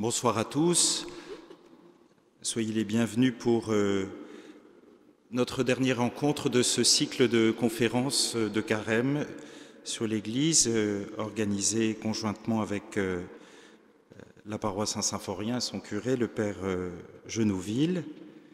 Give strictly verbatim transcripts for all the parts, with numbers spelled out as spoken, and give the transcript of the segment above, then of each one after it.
Bonsoir à tous. Soyez les bienvenus pour euh, notre dernière rencontre de ce cycle de conférences de Carême sur l'Église, euh, organisé conjointement avec euh, la paroisse Saint-Symphorien et son curé, le Père euh, Genouville.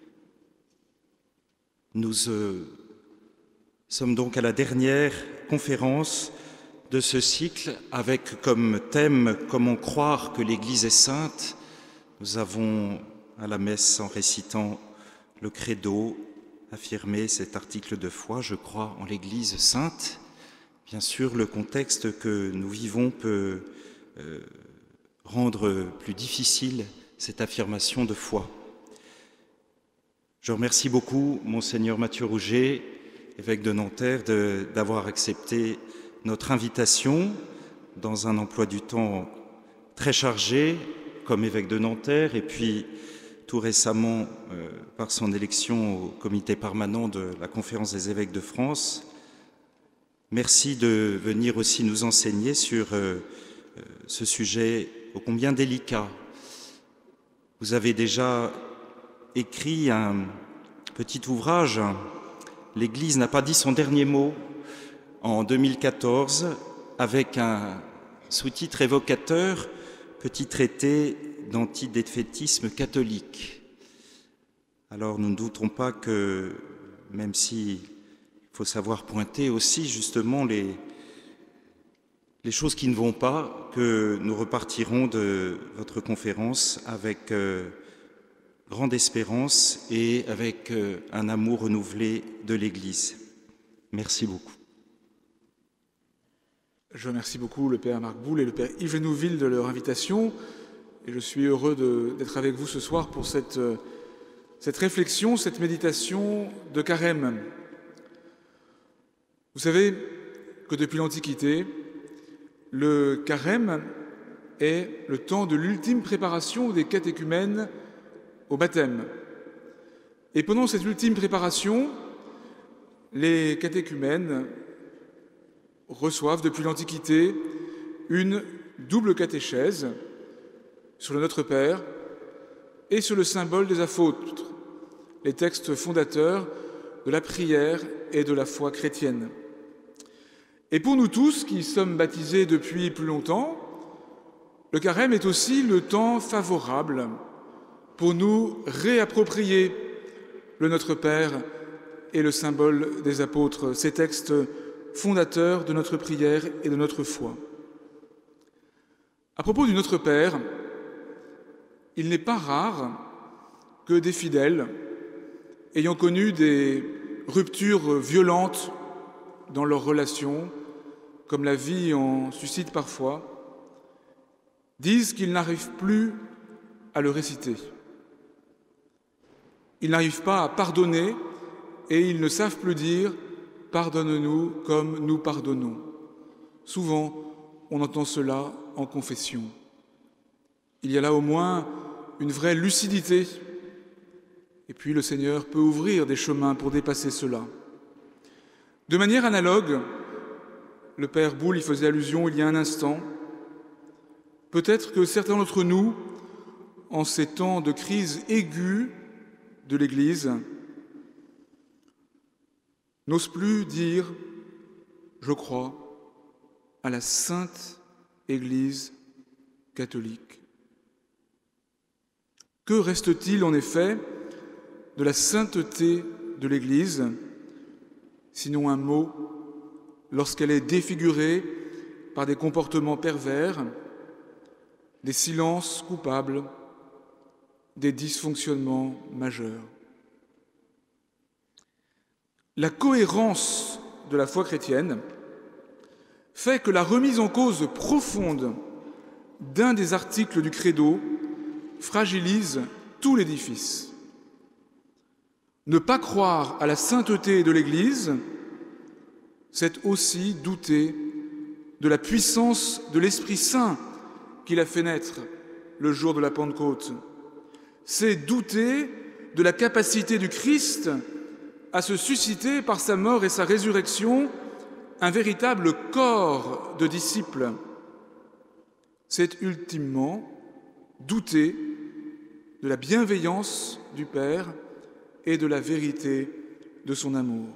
Nous euh, sommes donc à la dernière conférence de ce cycle avec comme thème « Comment croire que l'Église est sainte ?» Nous avons à la messe, en récitant le credo, affirmé cet article de foi « Je crois en l'Église sainte ». Bien sûr, le contexte que nous vivons peut euh, rendre plus difficile cette affirmation de foi. Je remercie beaucoup Monseigneur Mathieu Rouget, évêque de Nanterre, d'avoir accepté notre invitation dans un emploi du temps très chargé comme évêque de Nanterre et puis tout récemment euh, par son élection au comité permanent de la Conférence des évêques de France. Merci de venir aussi nous enseigner sur euh, ce sujet ô combien délicat. Vous avez déjà écrit un petit ouvrage, « L'Église n'a pas dit son dernier mot », en deux mille quatorze, avec un sous-titre évocateur, « Petit traité d'antidéfaitisme catholique ». Alors nous ne doutons pas que, même s'il faut savoir pointer aussi justement les, les choses qui ne vont pas, que nous repartirons de votre conférence avec euh, grande espérance et avec euh, un amour renouvelé de l'Église. Merci beaucoup. Je remercie beaucoup le Père Marc Boul et le Père Yves Genouville de leur invitation et je suis heureux d'être avec vous ce soir pour cette, cette réflexion, cette méditation de Carême. Vous savez que depuis l'Antiquité, le Carême est le temps de l'ultime préparation des catéchumènes au baptême. Et pendant cette ultime préparation, les catéchumènes reçoivent depuis l'Antiquité une double catéchèse sur le Notre Père et sur le symbole des apôtres, les textes fondateurs de la prière et de la foi chrétienne. Et pour nous tous qui sommes baptisés depuis plus longtemps, le Carême est aussi le temps favorable pour nous réapproprier le Notre Père et le symbole des apôtres, ces textes fondateur de notre prière et de notre foi. À propos du Notre Père, il n'est pas rare que des fidèles, ayant connu des ruptures violentes dans leurs relations, comme la vie en suscite parfois, disent qu'ils n'arrivent plus à le réciter. Ils n'arrivent pas à pardonner et ils ne savent plus dire « Pardonne-nous comme nous pardonnons ». Souvent, on entend cela en confession. Il y a là au moins une vraie lucidité. Et puis le Seigneur peut ouvrir des chemins pour dépasser cela. De manière analogue, le Père Boul y faisait allusion il y a un instant, peut-être que certains d'entre nous, en ces temps de crise aiguë de l'Église, n'ose plus dire « je crois » à la Sainte Église catholique. Que reste-t-il en effet de la sainteté de l'Église, sinon un mot, lorsqu'elle est défigurée par des comportements pervers, des silences coupables, des dysfonctionnements majeurs? La cohérence de la foi chrétienne fait que la remise en cause profonde d'un des articles du credo fragilise tout l'édifice. Ne pas croire à la sainteté de l'Église, c'est aussi douter de la puissance de l'Esprit Saint qu'il a fait naître le jour de la Pentecôte. C'est douter de la capacité du Christ à se susciter par sa mort et sa résurrection un véritable corps de disciples. C'est ultimement douter de la bienveillance du Père et de la vérité de son amour.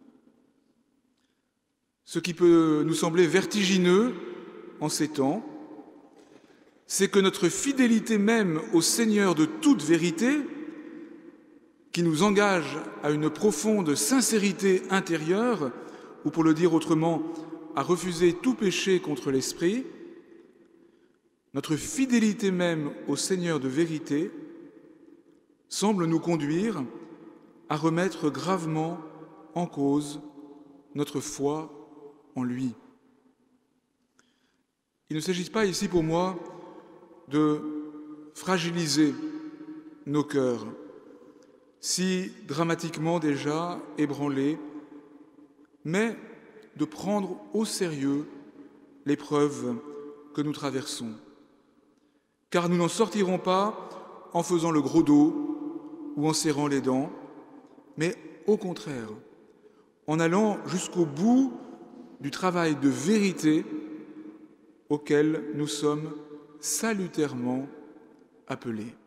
Ce qui peut nous sembler vertigineux en ces temps, c'est que notre fidélité même au Seigneur de toute vérité, qui nous engage à une profonde sincérité intérieure, ou pour le dire autrement, à refuser tout péché contre l'esprit, notre fidélité même au Seigneur de vérité semble nous conduire à remettre gravement en cause notre foi en lui. Il ne s'agit pas ici pour moi de fragiliser nos cœurs, si dramatiquement déjà ébranlés, mais de prendre au sérieux l'épreuve que nous traversons. Car nous n'en sortirons pas en faisant le gros dos ou en serrant les dents, mais au contraire, en allant jusqu'au bout du travail de vérité auquel nous sommes salutairement appelés.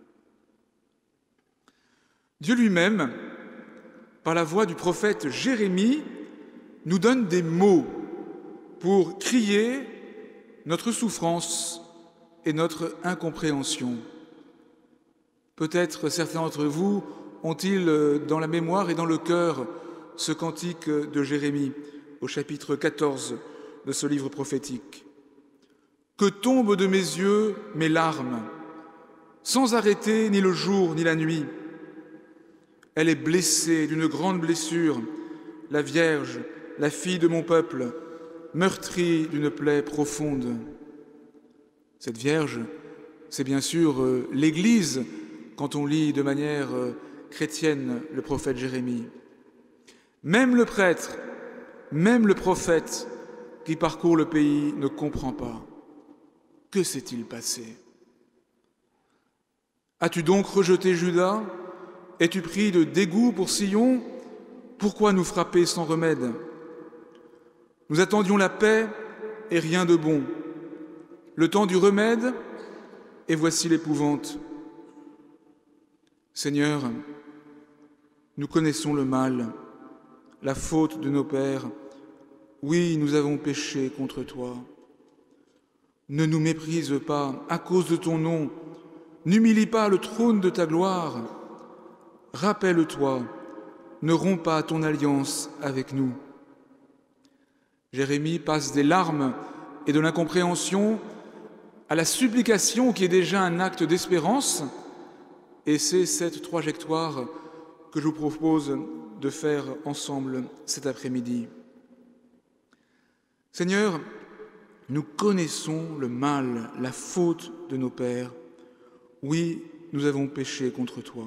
Dieu lui-même, par la voix du prophète Jérémie, nous donne des mots pour crier notre souffrance et notre incompréhension. Peut-être certains d'entre vous ont-ils dans la mémoire et dans le cœur ce cantique de Jérémie au chapitre quatorze de ce livre prophétique. Que tombent de mes yeux mes larmes, sans arrêter ni le jour ni la nuit. Elle est blessée d'une grande blessure, la Vierge, la fille de mon peuple, meurtrie d'une plaie profonde. Cette Vierge, c'est bien sûr l'Église, quand on lit de manière chrétienne le prophète Jérémie. Même le prêtre, même le prophète qui parcourt le pays ne comprend pas. Que s'est-il passé? As-tu donc rejeté Juda? Es-tu pris de dégoût pour Sion? Pourquoi nous frapper sans remède? Nous attendions la paix et rien de bon, le temps du remède et voici l'épouvante. Seigneur, nous connaissons le mal, la faute de nos pères. Oui, nous avons péché contre toi. Ne nous méprise pas à cause de ton nom, n'humilie pas le trône de ta gloire. Rappelle-toi, ne romps pas ton alliance avec nous. Jérémie passe des larmes et de l'incompréhension à la supplication qui est déjà un acte d'espérance, et c'est cette trajectoire que je vous propose de faire ensemble cet après-midi. Seigneur, nous connaissons le mal, la faute de nos pères. Oui, nous avons péché contre toi.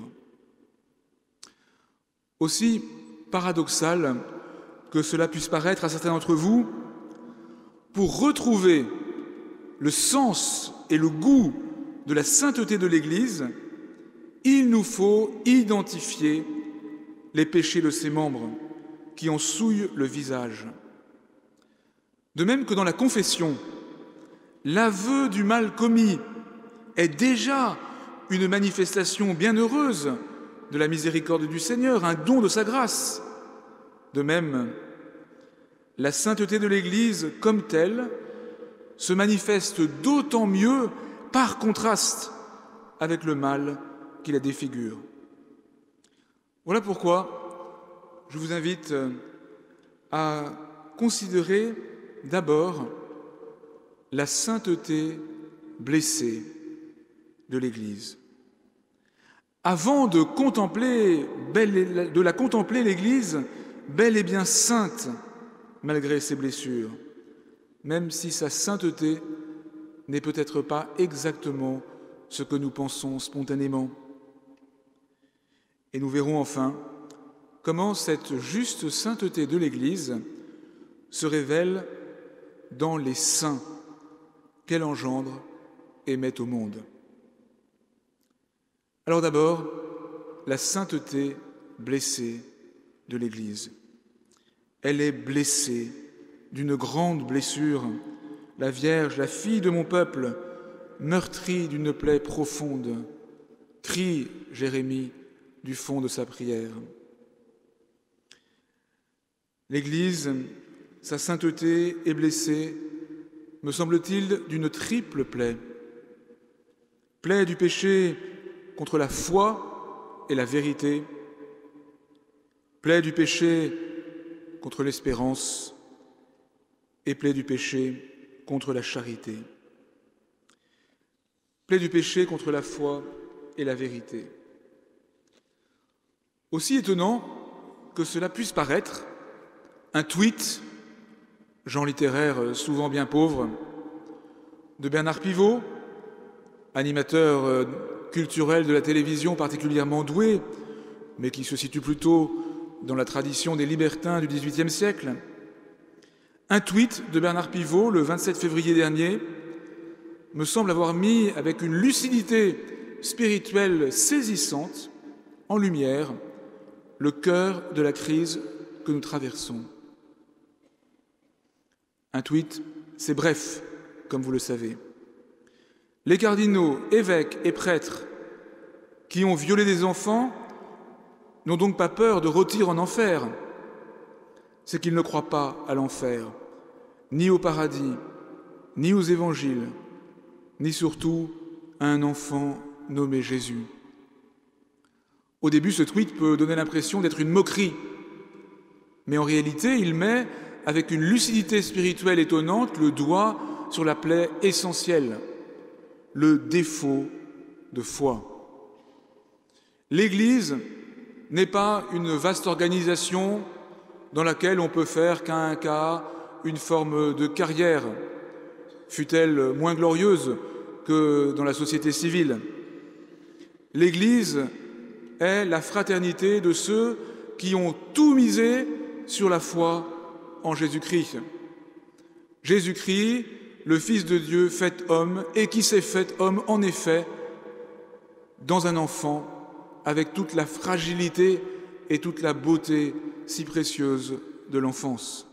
Aussi paradoxal que cela puisse paraître à certains d'entre vous, pour retrouver le sens et le goût de la sainteté de l'Église, il nous faut identifier les péchés de ses membres qui en souillent le visage. De même que dans la confession, l'aveu du mal commis est déjà une manifestation bienheureuse de la miséricorde du Seigneur, un don de sa grâce. De même, la sainteté de l'Église comme telle se manifeste d'autant mieux par contraste avec le mal qui la défigure. Voilà pourquoi je vous invite à considérer d'abord la sainteté blessée de l'Église. Avant de contempler, de la contempler l'Église, bel et bien sainte, malgré ses blessures, même si sa sainteté n'est peut-être pas exactement ce que nous pensons spontanément. Et nous verrons enfin comment cette juste sainteté de l'Église se révèle dans les saints qu'elle engendre et met au monde. Alors d'abord, la sainteté blessée de l'Église. Elle est blessée d'une grande blessure. La Vierge, la fille de mon peuple, meurtri d'une plaie profonde, crie Jérémie du fond de sa prière. L'Église, sa sainteté est blessée, me semble-t-il, d'une triple plaie. Plaie du péché contre la foi et la vérité, plaie du péché contre l'espérance et plaie du péché contre la charité. Plaie du péché contre la foi et la vérité. Aussi étonnant que cela puisse paraître, un tweet, genre littéraire souvent bien pauvre, de Bernard Pivot, animateur culturel de la télévision particulièrement doué, mais qui se situe plutôt dans la tradition des libertins du dix-huitième siècle. Un tweet de Bernard Pivot, le vingt-sept février dernier, me semble avoir mis avec une lucidité spirituelle saisissante en lumière le cœur de la crise que nous traversons. Un tweet, c'est bref, comme vous le savez. Les cardinaux, évêques et prêtres qui ont violé des enfants n'ont donc pas peur de rôtir en enfer. C'est qu'ils ne croient pas à l'enfer, ni au paradis, ni aux évangiles, ni surtout à un enfant nommé Jésus. Au début, ce tweet peut donner l'impression d'être une moquerie, mais en réalité, il met, avec une lucidité spirituelle étonnante, le doigt sur la plaie essentielle, le défaut de foi. L'Église n'est pas une vaste organisation dans laquelle on peut faire qu'à un cas une forme de carrière, fût-elle moins glorieuse que dans la société civile. L'Église est la fraternité de ceux qui ont tout misé sur la foi en Jésus-Christ. Jésus-Christ, le Fils de Dieu fait homme, et qui s'est fait homme, en effet, dans un enfant, avec toute la fragilité et toute la beauté si précieuse de l'enfance.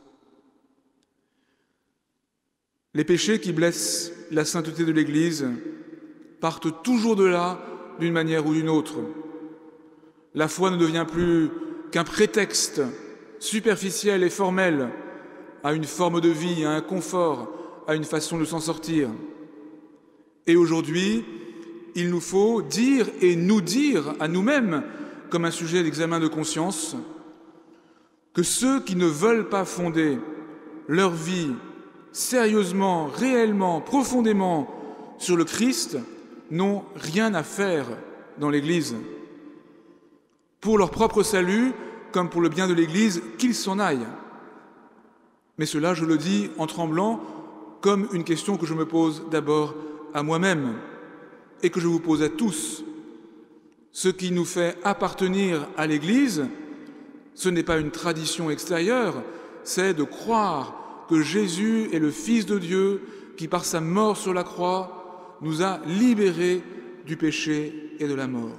Les péchés qui blessent la sainteté de l'Église partent toujours de là, d'une manière ou d'une autre. La foi ne devient plus qu'un prétexte superficiel et formel à une forme de vie, à un confort, à une façon de s'en sortir. Et aujourd'hui, il nous faut dire et nous dire à nous-mêmes, comme un sujet d'examen de conscience, que ceux qui ne veulent pas fonder leur vie sérieusement, réellement, profondément sur le Christ n'ont rien à faire dans l'Église. Pour leur propre salut, comme pour le bien de l'Église, qu'ils s'en aillent. Mais cela, je le dis en tremblant, comme une question que je me pose d'abord à moi-même et que je vous pose à tous. Ce qui nous fait appartenir à l'Église, ce n'est pas une tradition extérieure, c'est de croire que Jésus est le Fils de Dieu qui, par sa mort sur la croix, nous a libérés du péché et de la mort.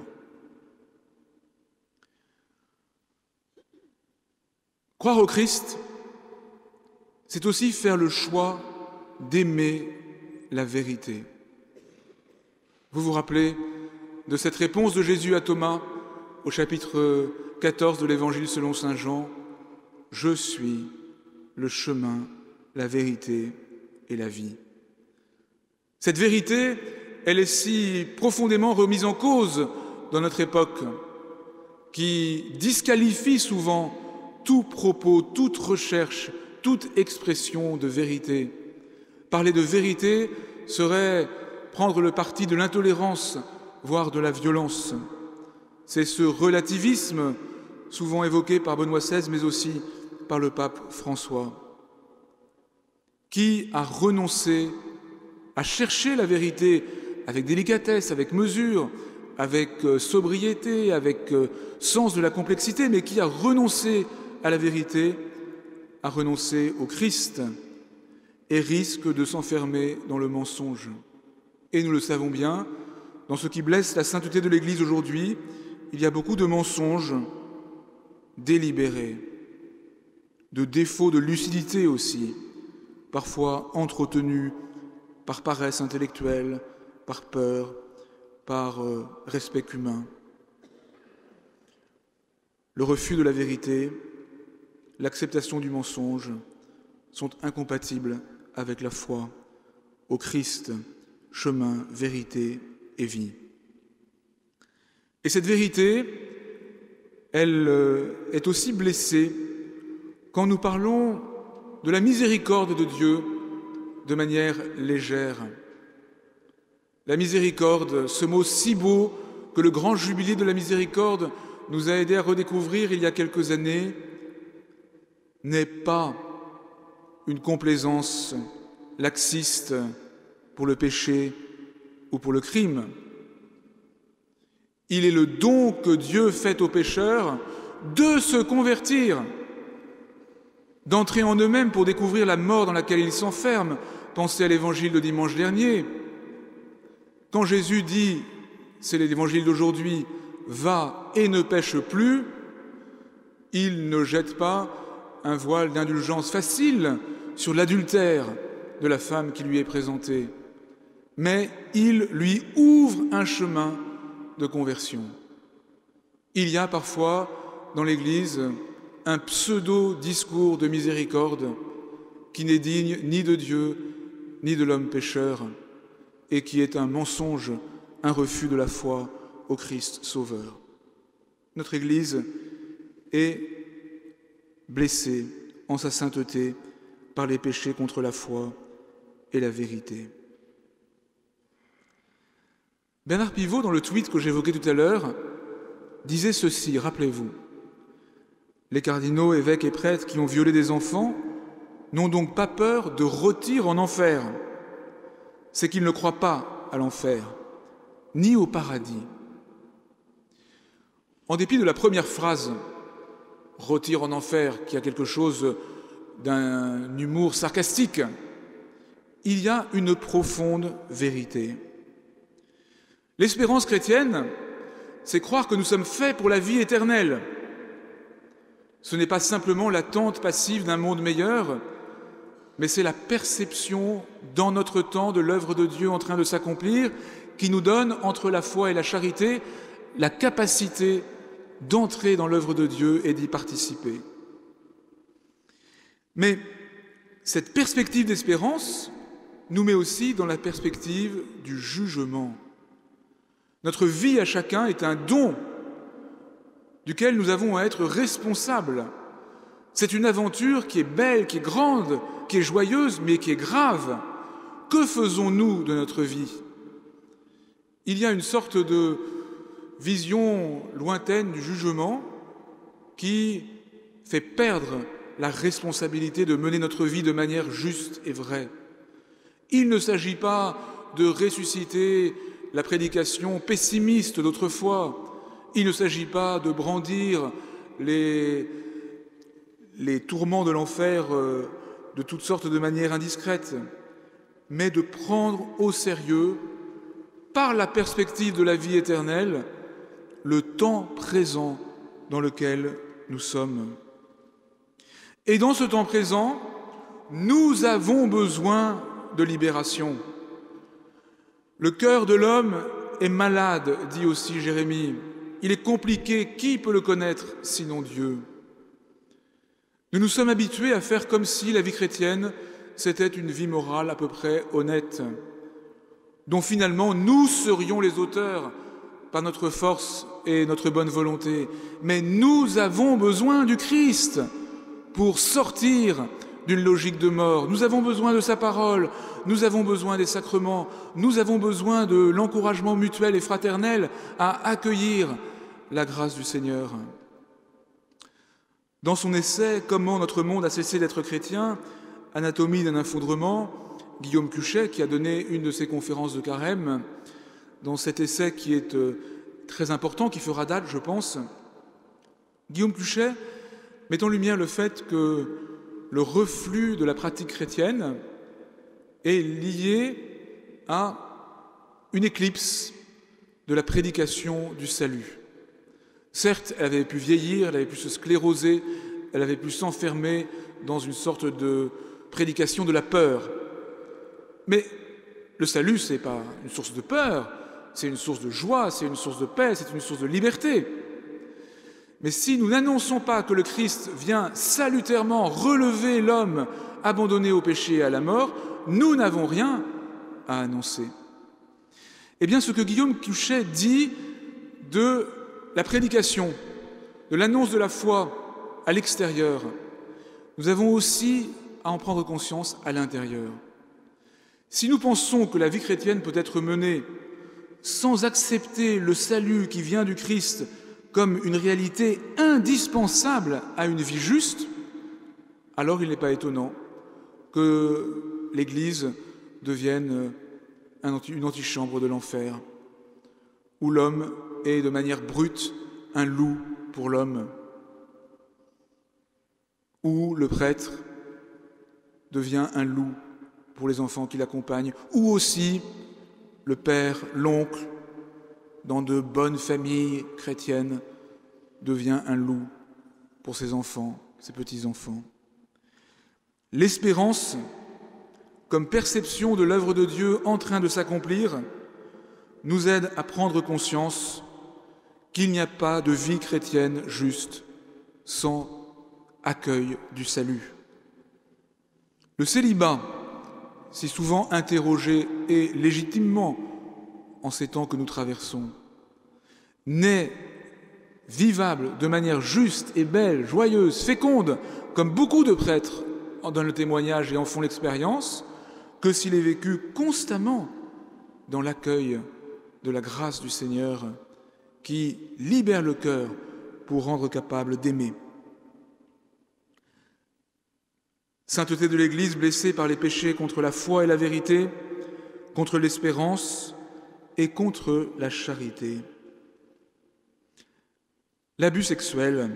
Croire au Christ, c'est aussi faire le choix d'aimer la vérité. Vous vous rappelez de cette réponse de Jésus à Thomas au chapitre quatorze de l'Évangile selon saint Jean, « Je suis le chemin, la vérité et la vie ». Cette vérité, elle est si profondément remise en cause dans notre époque, qui disqualifie souvent tout propos, toute recherche, toute expression de vérité. Parler de vérité serait prendre le parti de l'intolérance, voire de la violence. C'est ce relativisme, souvent évoqué par Benoît seize, mais aussi par le pape François, qui a renoncé à chercher la vérité avec délicatesse, avec mesure, avec sobriété, avec sens de la complexité, mais qui a renoncé à la vérité, a renoncé au Christ et risque de s'enfermer dans le mensonge. Et nous le savons bien, dans ce qui blesse la sainteté de l'Église aujourd'hui, il y a beaucoup de mensonges délibérés, de défauts de lucidité aussi, parfois entretenus par paresse intellectuelle, par peur, par euh, respect humain. Le refus de la vérité, l'acceptation du mensonge sont incompatibles avec la foi au Christ, chemin, vérité et vie. Et cette vérité, elle euh, est aussi blessée quand nous parlons de la miséricorde de Dieu de manière légère. La miséricorde, ce mot si beau que le grand jubilé de la miséricorde nous a aidés à redécouvrir il y a quelques années, n'est pas une complaisance laxiste pour le péché ou pour le crime. Il est le don que Dieu fait aux pécheurs de se convertir, d'entrer en eux-mêmes pour découvrir la mort dans laquelle ils s'enferment. Pensez à l'évangile de dimanche dernier. Quand Jésus dit, c'est l'évangile d'aujourd'hui, « Va et ne pêche plus », il ne jette pas un voile d'indulgence facile sur l'adultère de la femme qui lui est présentée, mais il lui ouvre un chemin de conversion. Il y a parfois dans l'Église un pseudo-discours de miséricorde qui n'est digne ni de Dieu ni de l'homme pécheur et qui est un mensonge, un refus de la foi au Christ Sauveur. Notre Église est blessée en sa sainteté par les péchés contre la foi et la vérité. Bernard Pivot, dans le tweet que j'évoquais tout à l'heure, disait ceci, rappelez-vous, « Les cardinaux, évêques et prêtres qui ont violé des enfants n'ont donc pas peur de rôtir en enfer. C'est qu'ils ne croient pas à l'enfer, ni au paradis. » En dépit de la première phrase, « rôtir en enfer », qui a quelque chose d'un humour sarcastique, il y a une profonde vérité. L'espérance chrétienne, c'est croire que nous sommes faits pour la vie éternelle. Ce n'est pas simplement l'attente passive d'un monde meilleur, mais c'est la perception dans notre temps de l'œuvre de Dieu en train de s'accomplir qui nous donne, entre la foi et la charité, la capacité d'entrer dans l'œuvre de Dieu et d'y participer. Mais cette perspective d'espérance nous met aussi dans la perspective du jugement. Notre vie à chacun est un don duquel nous avons à être responsables. C'est une aventure qui est belle, qui est grande, qui est joyeuse, mais qui est grave. Que faisons-nous de notre vie ? Il y a une sorte de vision lointaine du jugement qui fait perdre la responsabilité de mener notre vie de manière juste et vraie. Il ne s'agit pas de ressusciter la prédication pessimiste d'autrefois. Il ne s'agit pas de brandir les, les tourments de l'enfer euh, de toutes sortes de manières indiscrètes, mais de prendre au sérieux, par la perspective de la vie éternelle, le temps présent dans lequel nous sommes. Et dans ce temps présent, nous avons besoin de libération. Le cœur de l'homme est malade, dit aussi Jérémie. Il est compliqué, qui peut le connaître sinon Dieu ? Nous nous sommes habitués à faire comme si la vie chrétienne, c'était une vie morale à peu près honnête, dont finalement nous serions les auteurs par notre force et notre bonne volonté. Mais nous avons besoin du Christ pour sortir d'une logique de mort. Nous avons besoin de sa parole, nous avons besoin des sacrements, nous avons besoin de l'encouragement mutuel et fraternel à accueillir la grâce du Seigneur. Dans son essai « Comment notre monde a cessé d'être chrétien », Anatomie d'un infondrement, Guillaume Cuchet, qui a donné une de ses conférences de carême, dans cet essai qui est très important, qui fera date, je pense, Guillaume Cuchet met en lumière le fait que le reflux de la pratique chrétienne est lié à une éclipse de la prédication du salut. Certes, elle avait pu vieillir, elle avait pu se scléroser, elle avait pu s'enfermer dans une sorte de prédication de la peur. Mais le salut, ce n'est pas une source de peur, c'est une source de joie, c'est une source de paix, c'est une source de liberté. Mais si nous n'annonçons pas que le Christ vient salutairement relever l'homme abandonné au péché et à la mort, nous n'avons rien à annoncer. Eh bien, ce que Guillaume Couchet dit de la prédication, de l'annonce de la foi à l'extérieur, nous avons aussi à en prendre conscience à l'intérieur. Si nous pensons que la vie chrétienne peut être menée sans accepter le salut qui vient du Christ comme une réalité indispensable à une vie juste, alors il n'est pas étonnant que l'Église devienne une antichambre de l'enfer, où l'homme est de manière brute un loup pour l'homme, où le prêtre devient un loup pour les enfants qui l'accompagnent, ou aussi le père, l'oncle, dans de bonnes familles chrétiennes, devient un loup pour ses enfants, ses petits-enfants. L'espérance, comme perception de l'œuvre de Dieu en train de s'accomplir, nous aide à prendre conscience qu'il n'y a pas de vie chrétienne juste sans accueil du salut. Le célibat, si souvent interrogé et légitimement en ces temps que nous traversons, n'est vivable de manière juste et belle, joyeuse, féconde, comme beaucoup de prêtres en donnent le témoignage et en font l'expérience, que s'il est vécu constamment dans l'accueil de la grâce du Seigneur qui libère le cœur pour rendre capable d'aimer. Sainteté de l'Église blessée par les péchés contre la foi et la vérité, contre l'espérance et contre la charité. L'abus sexuel,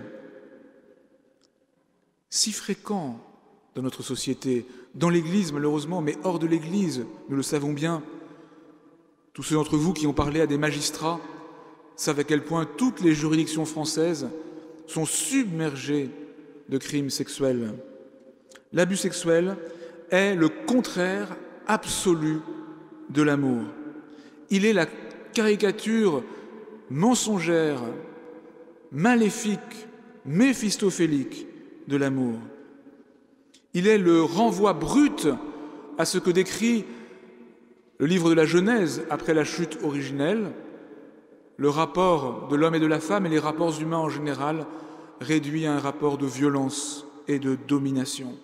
si fréquent dans notre société, dans l'Église malheureusement, mais hors de l'Église, nous le savons bien. Tous ceux d'entre vous qui ont parlé à des magistrats savent à quel point toutes les juridictions françaises sont submergées de crimes sexuels. L'abus sexuel est le contraire absolu de l'amour. Il est la caricature mensongère, maléfique, méphistophélique de l'amour. Il est le renvoi brut à ce que décrit le livre de la Genèse après la chute originelle, le rapport de l'homme et de la femme et les rapports humains en général réduits à un rapport de violence et de domination.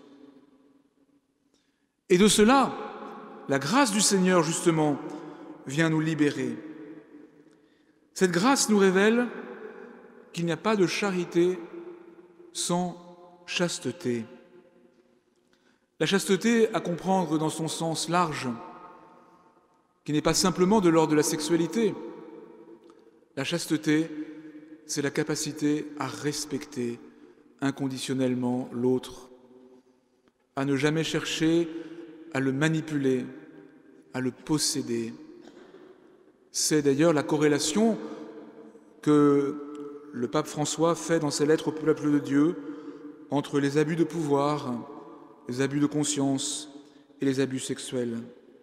Et de cela, la grâce du Seigneur, justement, vient nous libérer. Cette grâce nous révèle qu'il n'y a pas de charité sans chasteté. La chasteté, à comprendre dans son sens large, qui n'est pas simplement de l'ordre de la sexualité. La chasteté, c'est la capacité à respecter inconditionnellement l'autre, à ne jamais chercher à le manipuler, à le posséder. C'est d'ailleurs la corrélation que le pape François fait dans ses lettres au peuple de Dieu entre les abus de pouvoir, les abus de conscience et les abus sexuels.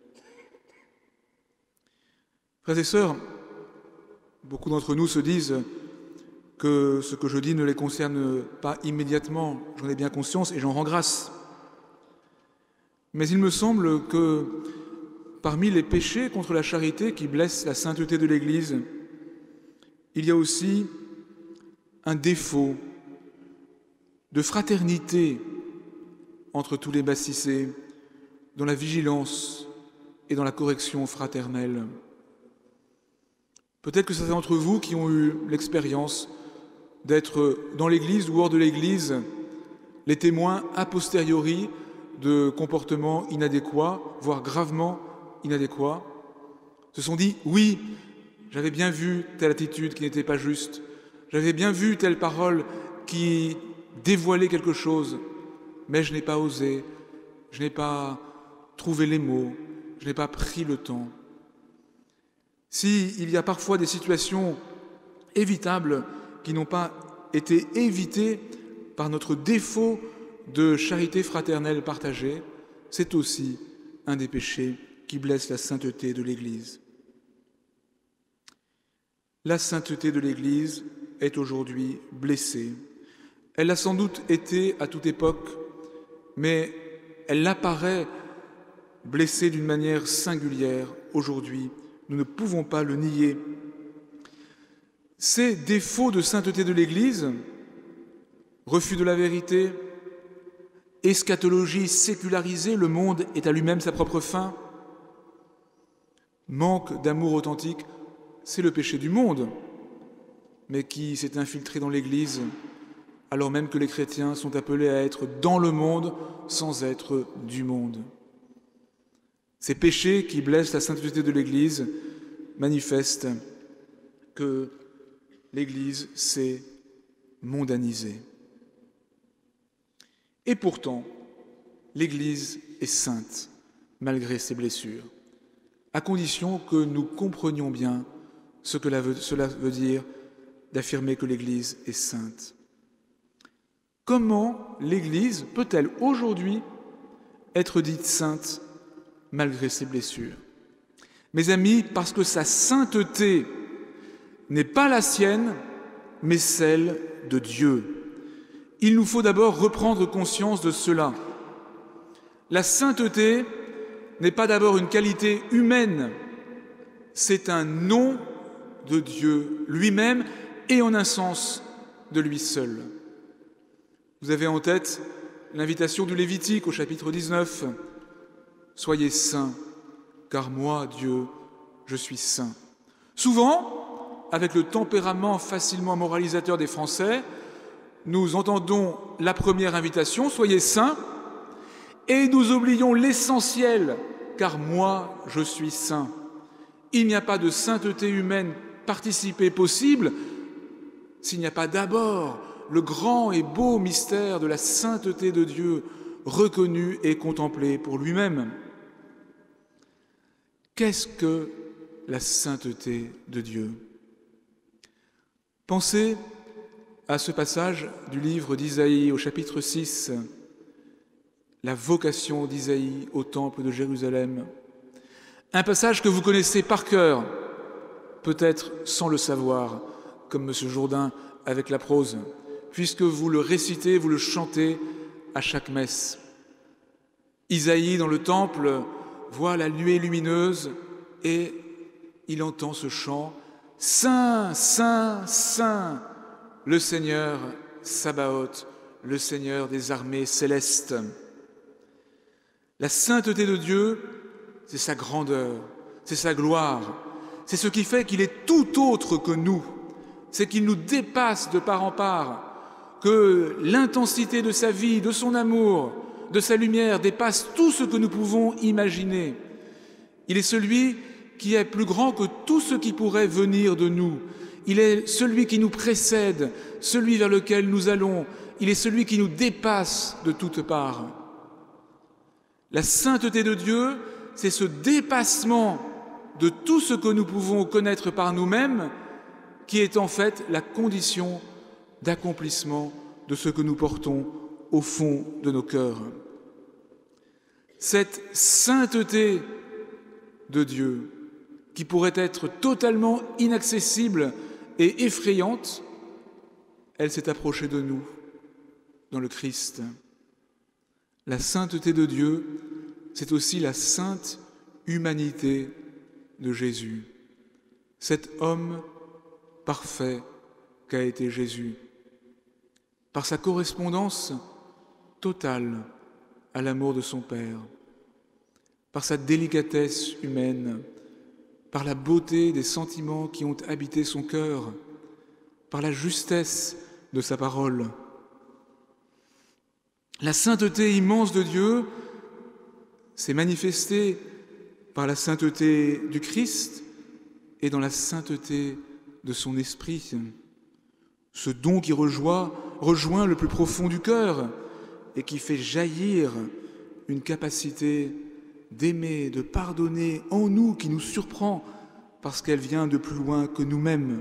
Frères et sœurs, beaucoup d'entre nous se disent que ce que je dis ne les concerne pas immédiatement, j'en ai bien conscience et j'en rends grâce. Mais il me semble que parmi les péchés contre la charité qui blessent la sainteté de l'Église, il y a aussi un défaut de fraternité entre tous les baptisés, dans la vigilance et dans la correction fraternelle. Peut-être que certains d'entre vous qui ont eu l'expérience d'être dans l'Église ou hors de l'Église les témoins a posteriori de comportements inadéquats, voire gravement inadéquats, se sont dit « oui, j'avais bien vu telle attitude qui n'était pas juste, j'avais bien vu telle parole qui dévoilait quelque chose, mais je n'ai pas osé, je n'ai pas trouvé les mots, je n'ai pas pris le temps. » S'il y a parfois des situations évitables qui n'ont pas été évitées par notre défaut de charité fraternelle partagée, c'est aussi un des péchés qui blesse la sainteté de l'Église. La sainteté de l'Église est aujourd'hui blessée. Elle l'a sans doute été à toute époque, mais elle apparaît blessée d'une manière singulière aujourd'hui. Nous ne pouvons pas le nier. Ces défauts de sainteté de l'Église, refus de la vérité, eschatologie sécularisée, le monde est à lui-même sa propre fin, manque d'amour authentique, c'est le péché du monde, mais qui s'est infiltré dans l'Église, alors même que les chrétiens sont appelés à être dans le monde sans être du monde. Ces péchés qui blessent la sainteté de l'Église manifestent que l'Église s'est mondanisée. Et pourtant, l'Église est sainte, malgré ses blessures, à condition que nous comprenions bien ce que cela veut dire d'affirmer que l'Église est sainte. Comment l'Église peut-elle aujourd'hui être dite sainte malgré ses blessures? Mes amis, parce que sa sainteté n'est pas la sienne, mais celle de Dieu. Il nous faut d'abord reprendre conscience de cela. La sainteté n'est pas d'abord une qualité humaine, c'est un nom de Dieu lui-même et en un sens de lui seul. Vous avez en tête l'invitation du Lévitique au chapitre dix-neuf. « Soyez saints, car moi, Dieu, je suis saint. » Souvent, avec le tempérament facilement moralisateur des Français, nous entendons la première invitation, « Soyez saints », et nous oublions l'essentiel, « Car moi, je suis saint ». Il n'y a pas de sainteté humaine participée possible s'il n'y a pas d'abord le grand et beau mystère de la sainteté de Dieu reconnu et contemplé pour lui-même. Qu'est-ce que la sainteté de Dieu? Pensez à ce passage du livre d'Isaïe au chapitre six, la vocation d'Isaïe au temple de Jérusalem. Un passage que vous connaissez par cœur, peut-être sans le savoir, comme M. Jourdain avec la prose, puisque vous le récitez, vous le chantez à chaque messe. Isaïe, dans le temple, voit la nuée lumineuse et il entend ce chant « Saint, Saint, Saint, le Seigneur Sabaoth, le Seigneur des armées célestes. » La sainteté de Dieu, c'est sa grandeur, c'est sa gloire, c'est ce qui fait qu'il est tout autre que nous, c'est qu'il nous dépasse de part en part, que l'intensité de sa vie, de son amour, de sa lumière dépasse tout ce que nous pouvons imaginer. Il est celui qui est plus grand que tout ce qui pourrait venir de nous. Il est celui qui nous précède, celui vers lequel nous allons. Il est celui qui nous dépasse de toutes parts. La sainteté de Dieu, c'est ce dépassement de tout ce que nous pouvons connaître par nous-mêmes qui est en fait la condition d'accomplissement de ce que nous portons au fond de nos cœurs. Cette sainteté de Dieu, qui pourrait être totalement inaccessible et effrayante, elle s'est approchée de nous dans le Christ. La sainteté de Dieu, c'est aussi la sainte humanité de Jésus, cet homme parfait qu'a été Jésus, par sa correspondance totale à l'amour de son Père, par sa délicatesse humaine, par la beauté des sentiments qui ont habité son cœur, par la justesse de sa parole. La sainteté immense de Dieu s'est manifestée par la sainteté du Christ et dans la sainteté de son esprit. Ce don qui rejoint, rejoint le plus profond du cœur et qui fait jaillir une capacité d'aimer, de pardonner en nous qui nous surprend parce qu'elle vient de plus loin que nous-mêmes.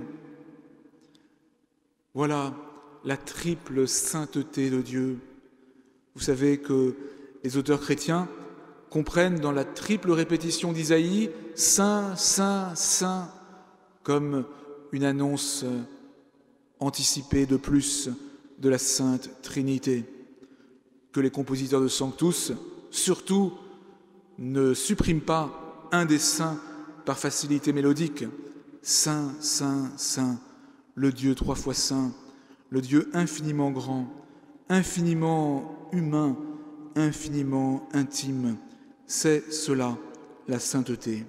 Voilà la triple sainteté de Dieu. Vous savez que les auteurs chrétiens comprennent dans la triple répétition d'Isaïe « Saint, Saint, Saint » comme une annonce anticipée de plus de la Sainte Trinité, que les compositeurs de Sanctus, surtout, ne suppriment pas un des saints par facilité mélodique. Saint, Saint, Saint, le Dieu trois fois saint, le Dieu infiniment grand, infiniment humain, infiniment intime. C'est cela, la sainteté.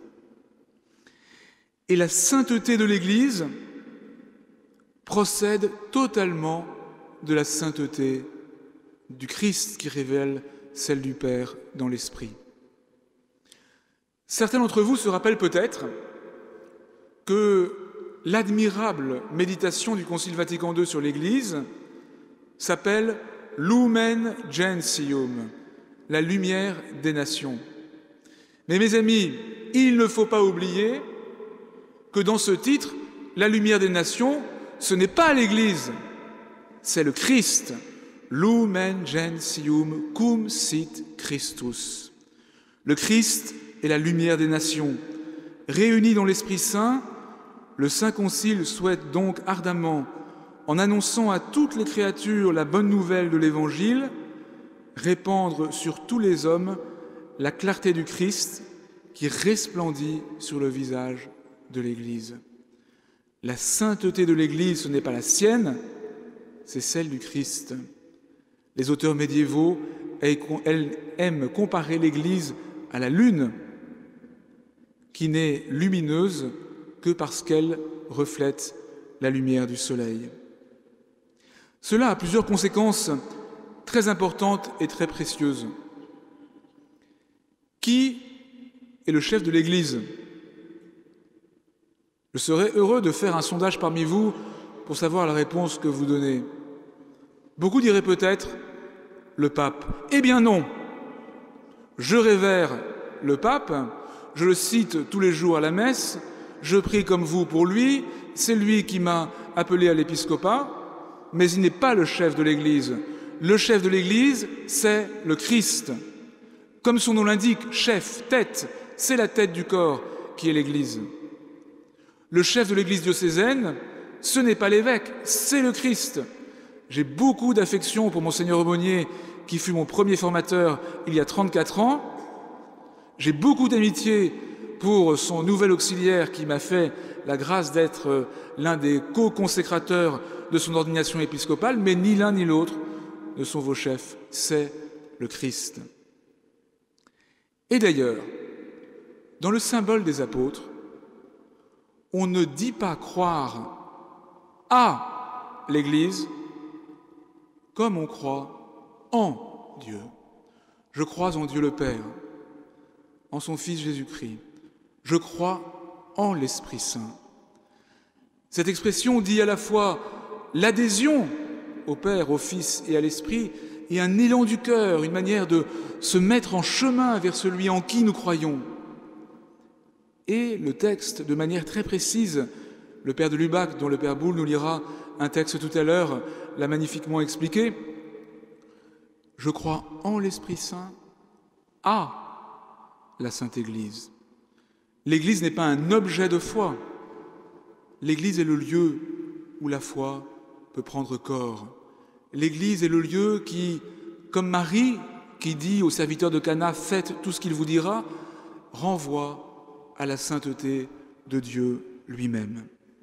Et la sainteté de l'Église procède totalement de la sainteté du Christ qui révèle celle du Père dans l'Esprit. Certains d'entre vous se rappellent peut-être que l'admirable méditation du Concile Vatican deux sur l'Église s'appelle « Lumen Gentium », la lumière des nations. Mais mes amis, il ne faut pas oublier que dans ce titre, la lumière des nations, ce n'est pas l'Église, c'est le Christ. Lumen Gentium cum sit Christus. Le Christ est la lumière des nations. Réunis dans l'Esprit Saint, le Saint Concile souhaite donc ardemment, en annonçant à toutes les créatures la bonne nouvelle de l'Évangile, répandre sur tous les hommes la clarté du Christ qui resplendit sur le visage de l'Église. La sainteté de l'Église, ce n'est pas la sienne, c'est celle du Christ. Les auteurs médiévaux aiment comparer l'Église à la lune, qui n'est lumineuse que parce qu'elle reflète la lumière du soleil. Cela a plusieurs conséquences très importantes et très précieuses. Qui est le chef de l'Église ? Je serais heureux de faire un sondage parmi vous pour savoir la réponse que vous donnez. Beaucoup diraient peut-être le pape. Eh bien non, je révère le pape, je le cite tous les jours à la messe, je prie comme vous pour lui, c'est lui qui m'a appelé à l'épiscopat, mais il n'est pas le chef de l'Église. Le chef de l'Église, c'est le Christ. Comme son nom l'indique, chef, tête, c'est la tête du corps qui est l'Église. Le chef de l'Église diocésaine, ce n'est pas l'évêque, c'est le Christ. J'ai beaucoup d'affection pour Monseigneur Aumônier, qui fut mon premier formateur il y a trente-quatre ans. J'ai beaucoup d'amitié pour son nouvel auxiliaire qui m'a fait la grâce d'être l'un des co-consécrateurs de son ordination épiscopale, mais ni l'un ni l'autre ne sont vos chefs, c'est le Christ. Et d'ailleurs, dans le symbole des apôtres, on ne dit pas croire à l'Église comme on croit en Dieu. Je crois en Dieu le Père, en son Fils Jésus-Christ. Je crois en l'Esprit Saint. Cette expression dit à la fois l'adhésion au Père, au Fils et à l'Esprit et un élan du cœur, une manière de se mettre en chemin vers celui en qui nous croyons. Et le texte, de manière très précise, le Père de Lubac, dont le Père Boulle nous lira un texte tout à l'heure, l'a magnifiquement expliqué. Je crois en l'Esprit Saint, à la Sainte Église. L'Église n'est pas un objet de foi. L'Église est le lieu où la foi peut prendre corps. L'Église est le lieu qui, comme Marie, qui dit aux serviteurs de Cana « Faites tout ce qu'il vous dira », renvoie à la sainteté de Dieu lui-même.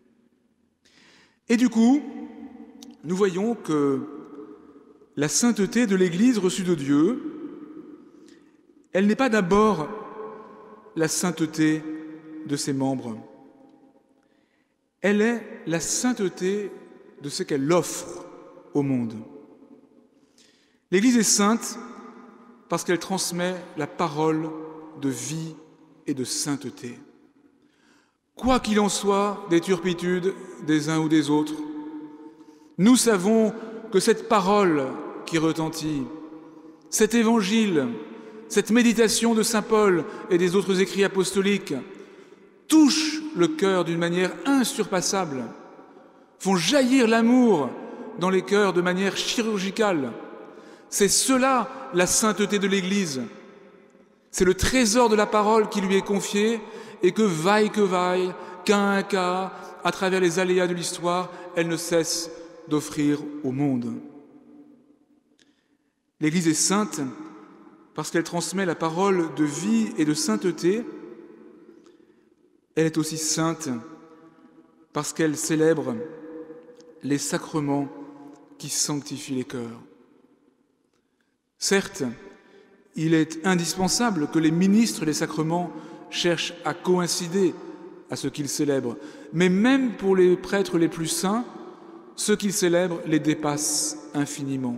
Et du coup, nous voyons que la sainteté de l'Église reçue de Dieu, elle n'est pas d'abord la sainteté de ses membres. Elle est la sainteté de ce qu'elle offre au monde. L'Église est sainte parce qu'elle transmet la parole de vie et de sainteté. Quoi qu'il en soit des turpitudes des uns ou des autres, nous savons que cette parole qui retentit, cet évangile, cette méditation de saint Paul et des autres écrits apostoliques touche le cœur d'une manière insurpassable, font jaillir l'amour dans les cœurs de manière chirurgicale. C'est cela la sainteté de l'Église. C'est le trésor de la parole qui lui est confié et que vaille que vaille, qu'à un cas, à travers les aléas de l'histoire, elle ne cesse d'offrir au monde. L'Église est sainte parce qu'elle transmet la parole de vie et de sainteté. Elle est aussi sainte parce qu'elle célèbre les sacrements qui sanctifient les cœurs. Certes, il est indispensable que les ministres des sacrements cherchent à coïncider à ce qu'ils célèbrent, mais même pour les prêtres les plus saints, ce qu'ils célèbrent les dépasse infiniment.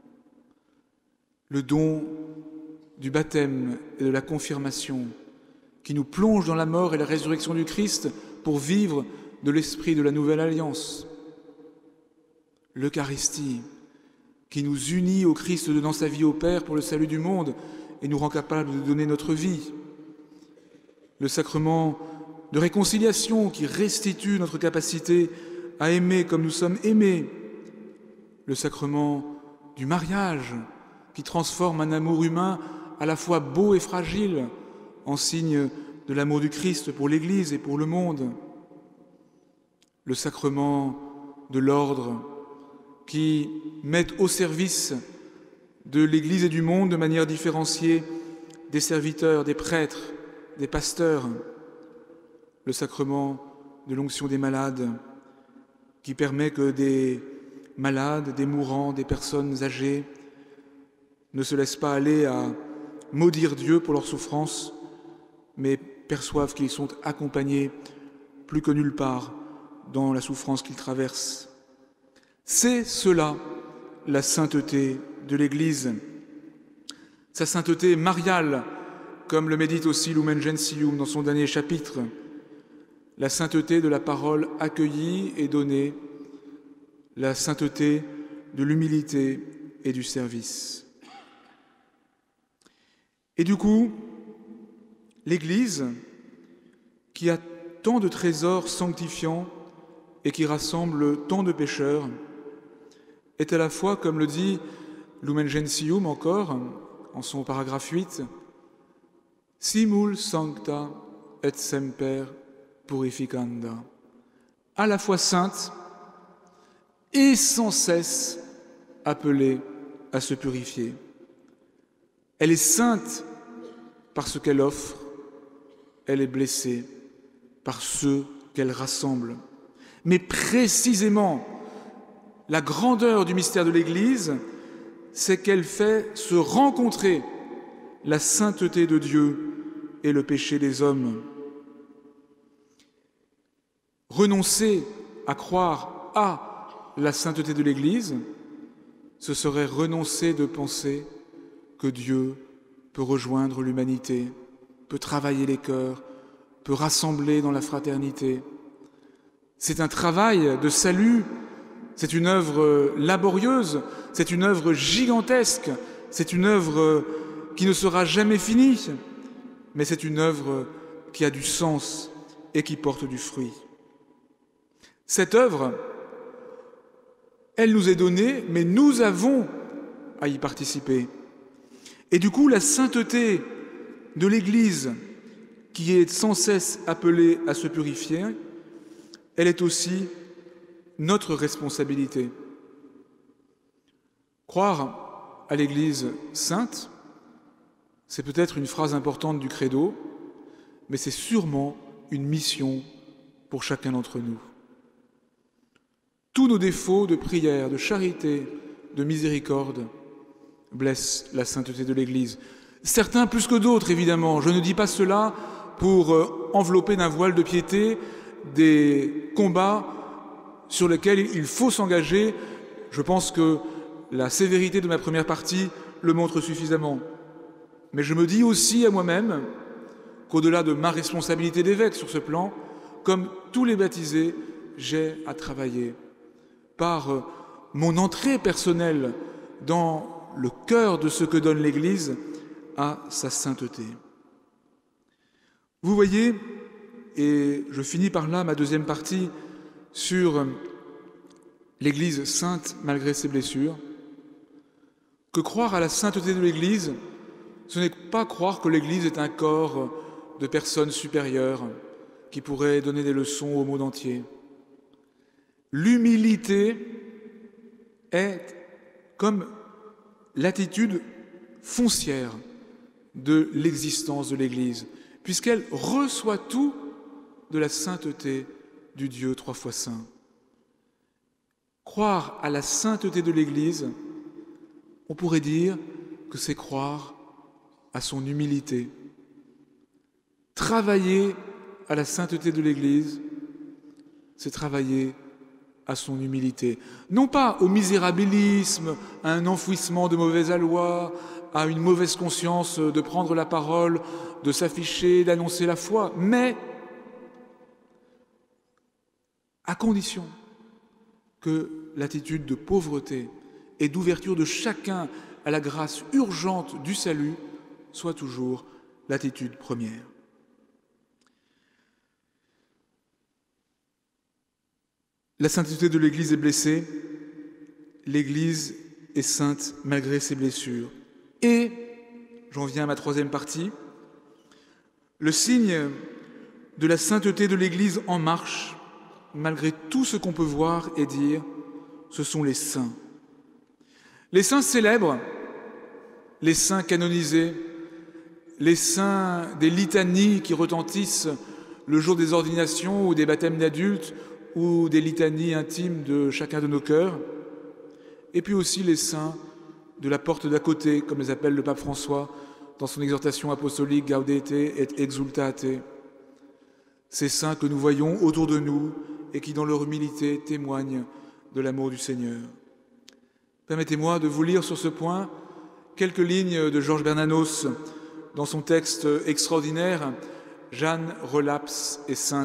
Le don du baptême et de la confirmation qui nous plonge dans la mort et la résurrection du Christ pour vivre de l'esprit de la nouvelle alliance. L'Eucharistie qui nous unit au Christ dans sa vie au Père pour le salut du monde et nous rend capables de donner notre vie. Le sacrement de réconciliation qui restitue notre capacité à aimer comme nous sommes aimés. Le sacrement du mariage qui transforme un amour humain à la fois beau et fragile en signe de l'amour du Christ pour l'Église et pour le monde. Le sacrement de l'ordre qui met au service de l'Église et du monde de manière différenciée des serviteurs, des prêtres, des pasteurs. Le sacrement de l'onction des malades qui permet que des malades, des mourants, des personnes âgées ne se laissent pas aller à maudire Dieu pour leur souffrance, mais perçoivent qu'ils sont accompagnés plus que nulle part dans la souffrance qu'ils traversent. C'est cela, la sainteté de l'Église. Sa sainteté mariale, comme le médite aussi Lumen Gentium dans son dernier chapitre, la sainteté de la parole accueillie et donnée, la sainteté de l'humilité et du service. Et du coup, l'Église, qui a tant de trésors sanctifiants et qui rassemble tant de pécheurs, est à la fois, comme le dit Lumen Gentium encore, en son paragraphe huit, « simul sancta et semper purificanda », à la fois sainte et sans cesse appelée à se purifier. Elle est sainte parce qu'elle offre, elle est blessée par ceux qu'elle rassemble. Mais précisément, la grandeur du mystère de l'Église, c'est qu'elle fait se rencontrer la sainteté de Dieu et le péché des hommes. Renoncer à croire à la sainteté de l'Église, ce serait renoncer de penser que Dieu peut rejoindre l'humanité, peut travailler les cœurs, peut rassembler dans la fraternité. C'est un travail de salut, c'est une œuvre laborieuse, c'est une œuvre gigantesque, c'est une œuvre qui ne sera jamais finie, mais c'est une œuvre qui a du sens et qui porte du fruit. Cette œuvre, elle nous est donnée, mais nous avons à y participer. Et du coup, la sainteté de l'Église, qui est sans cesse appelée à se purifier, elle est aussi notre responsabilité. Croire à l'Église sainte, c'est peut-être une phrase importante du credo, mais c'est sûrement une mission pour chacun d'entre nous. Tous nos défauts de prière, de charité, de miséricorde blessent la sainteté de l'Église. Certains plus que d'autres, évidemment. Je ne dis pas cela pour envelopper d'un voile de piété des combats sur lesquels il faut s'engager. Je pense que la sévérité de ma première partie le montre suffisamment. Mais je me dis aussi à moi-même qu'au-delà de ma responsabilité d'évêque sur ce plan, comme tous les baptisés, j'ai à travailler par mon entrée personnelle dans le cœur de ce que donne l'Église à sa sainteté. Vous voyez, et je finis par là ma deuxième partie sur l'Église sainte malgré ses blessures, que croire à la sainteté de l'Église Ce n'est pas croire que l'Église est un corps de personnes supérieures qui pourraient donner des leçons au monde entier. L'humilité est comme l'attitude foncière de l'existence de l'Église, puisqu'elle reçoit tout de la sainteté du Dieu trois fois saint. Croire à la sainteté de l'Église, on pourrait dire que c'est croire à son humilité. Travailler à la sainteté de l'Église, c'est travailler à son humilité. Non pas au misérabilisme, à un enfouissement de mauvais aloi, à une mauvaise conscience de prendre la parole, de s'afficher, d'annoncer la foi, mais à condition que l'attitude de pauvreté et d'ouverture de chacun à la grâce urgente du salut soit toujours l'attitude première. La sainteté de l'Église est blessée, l'Église est sainte malgré ses blessures. Et, j'en viens à ma troisième partie, le signe de la sainteté de l'Église en marche, malgré tout ce qu'on peut voir et dire, ce sont les saints. Les saints célèbres, les saints canonisés, les saints des litanies qui retentissent le jour des ordinations ou des baptêmes d'adultes ou des litanies intimes de chacun de nos cœurs, et puis aussi les saints de la porte d'à côté, comme les appelle le pape François dans son exhortation apostolique Gaudete et Exultate. Ces saints que nous voyons autour de nous et qui, dans leur humilité, témoignent de l'amour du Seigneur. Permettez-moi de vous lire sur ce point quelques lignes de Georges Bernanos dans son texte extraordinaire « Jeanne relapse et sainte ».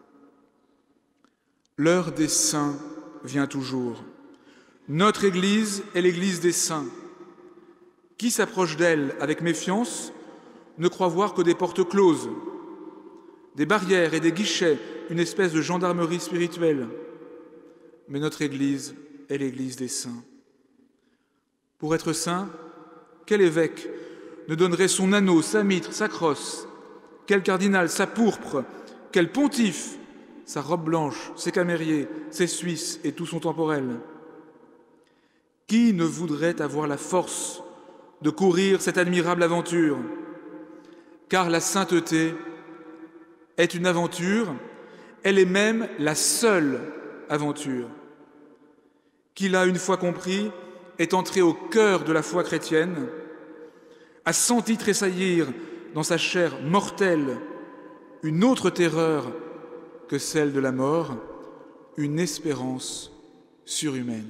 L'heure des saints vient toujours. Notre Église est l'Église des saints. Qui s'approche d'elle avec méfiance ne croit voir que des portes closes, des barrières et des guichets, une espèce de gendarmerie spirituelle. Mais notre Église est l'Église des saints. Pour être saint, quel évêque ne donnerait son anneau, sa mitre, sa crosse? Quel cardinal, sa pourpre? Quel pontife, sa robe blanche, ses camériers, ses Suisses et tout son temporel? Qui ne voudrait avoir la force de courir cette admirable aventure? Car la sainteté est une aventure, elle est même la seule aventure. Qui l'a une fois compris, est entré au cœur de la foi chrétienne, a senti tressaillir dans sa chair mortelle une autre terreur que celle de la mort, une espérance surhumaine.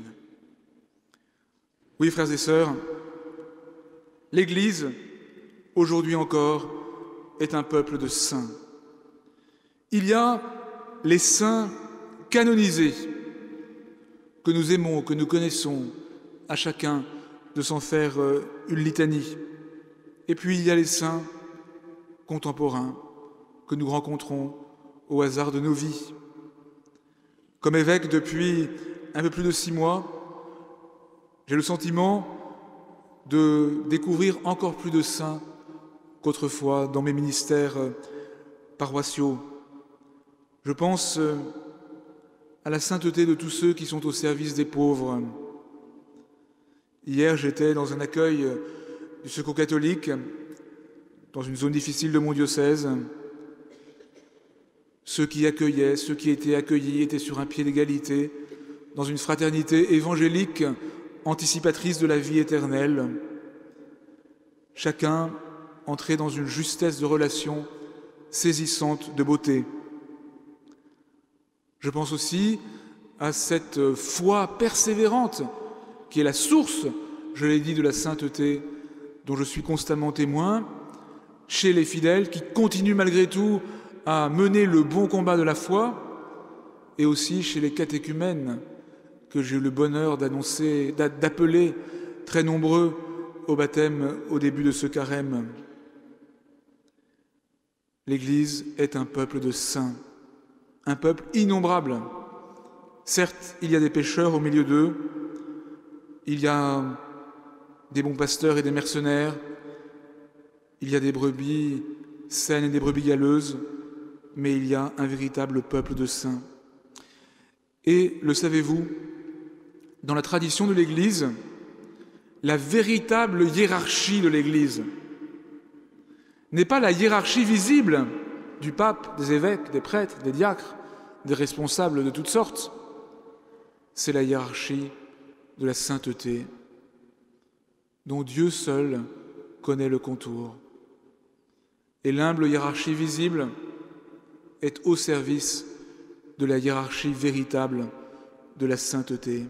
Oui, frères et sœurs, l'Église, aujourd'hui encore, est un peuple de saints. Il y a les saints canonisés que nous aimons, que nous connaissons, à chacun de s'en faire une litanie. Et puis il y a les saints contemporains que nous rencontrons au hasard de nos vies. Comme évêque depuis un peu plus de six mois, j'ai le sentiment de découvrir encore plus de saints qu'autrefois dans mes ministères paroissiaux. Je pense à la sainteté de tous ceux qui sont au service des pauvres. Hier, j'étais dans un accueil du Secours catholique, dans une zone difficile de mon diocèse. Ceux qui accueillaient, ceux qui étaient accueillis étaient sur un pied d'égalité, dans une fraternité évangélique anticipatrice de la vie éternelle. Chacun entrait dans une justesse de relation saisissante de beauté. Je pense aussi à cette foi persévérante qui est la source, je l'ai dit, de la sainteté dont je suis constamment témoin, chez les fidèles qui continuent malgré tout à mener le bon combat de la foi, et aussi chez les catéchumènes que j'ai eu le bonheur d'annoncer, d'appeler très nombreux au baptême au début de ce carême. L'Église est un peuple de saints, un peuple innombrable. Certes, il y a des pécheurs au milieu d'eux, il y a des bons pasteurs et des mercenaires, Il y a des brebis saines et des brebis galeuses, mais il y a un véritable peuple de saints. Et le savez-vous, dans la tradition de l'Église, la véritable hiérarchie de l'Église n'est pas la hiérarchie visible du pape, des évêques, des prêtres, des diacres, des responsables de toutes sortes. C'est la hiérarchie de la sainteté, dont Dieu seul connaît le contour. Et l'humble hiérarchie visible est au service de la hiérarchie véritable de la sainteté.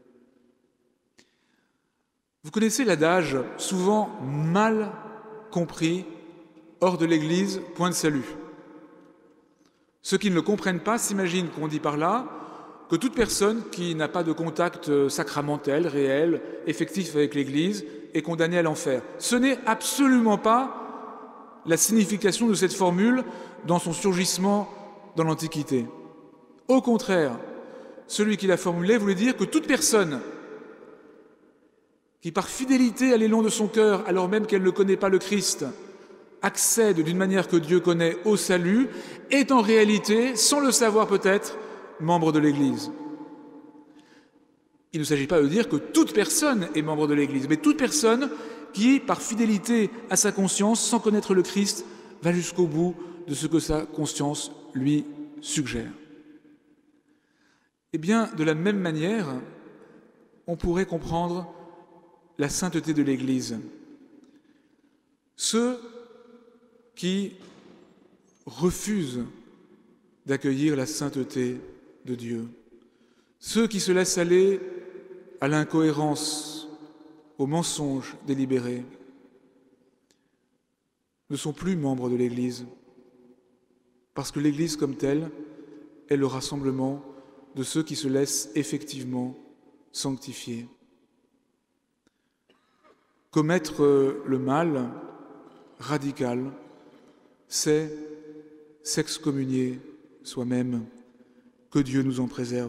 Vous connaissez l'adage, souvent mal compris, hors de l'Église, point de salut. Ceux qui ne le comprennent pas s'imaginent qu'on dit par là que toute personne qui n'a pas de contact sacramentel, réel, effectif avec l'Église est condamnée à l'enfer. Ce n'est absolument pas la signification de cette formule dans son surgissement dans l'Antiquité. Au contraire, celui qui l'a formulée voulait dire que toute personne qui, par fidélité à l'élan de son cœur, alors même qu'elle ne connaît pas le Christ, accède d'une manière que Dieu connaît au salut, est en réalité, sans le savoir peut-être, membre de l'Église. Il ne s'agit pas de dire que toute personne est membre de l'Église, mais toute personne qui, par fidélité à sa conscience, sans connaître le Christ, va jusqu'au bout de ce que sa conscience lui suggère. Eh bien, de la même manière, on pourrait comprendre la sainteté de l'Église. Ceux qui refusent d'accueillir la sainteté de Dieu, ceux qui se laissent aller à l'incohérence, au mensonge délibéré, ne sont plus membres de l'Église, parce que l'Église comme telle est le rassemblement de ceux qui se laissent effectivement sanctifier. Commettre le mal radical, c'est s'excommunier soi-même. Que Dieu nous en préserve.